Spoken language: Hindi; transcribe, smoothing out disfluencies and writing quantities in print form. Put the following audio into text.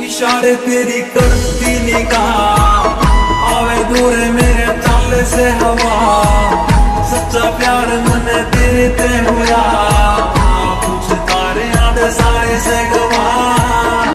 इशारे तेरी करती निगाह, आवे दूर मेरे चाले से हवा, सच्चा प्यार मने तेरे ते हुआ।